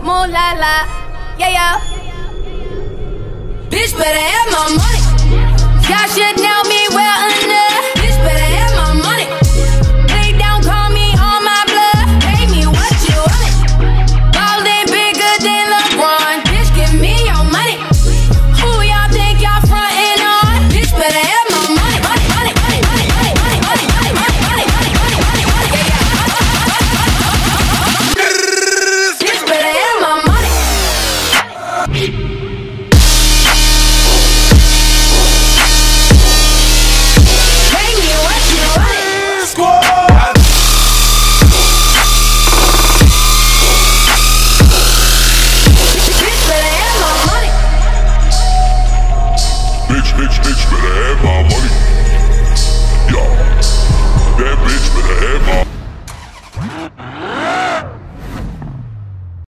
Moon la la, yeah yeah. Bitch better have my money. Y'all should know me well enough. Bitch better